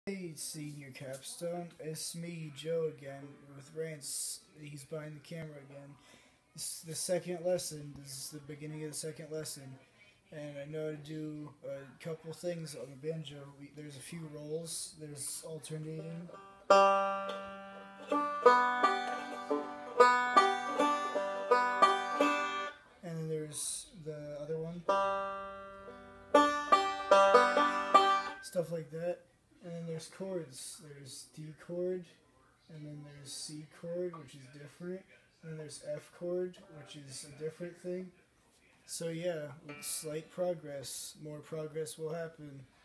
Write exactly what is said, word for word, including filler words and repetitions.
Hey, senior capstone, it's me, Joe, again, with Rance. He's behind the camera again. This is the second lesson. This is the beginning of the second lesson. And I know how to do a couple things on the banjo. We, there's a few rolls, there's alternating. And then there's the other one. Stuff like that. And then there's chords. There's D chord, and then there's C chord, which is different. And then there's F chord, which is a different thing. So yeah, with slight progress. More progress will happen.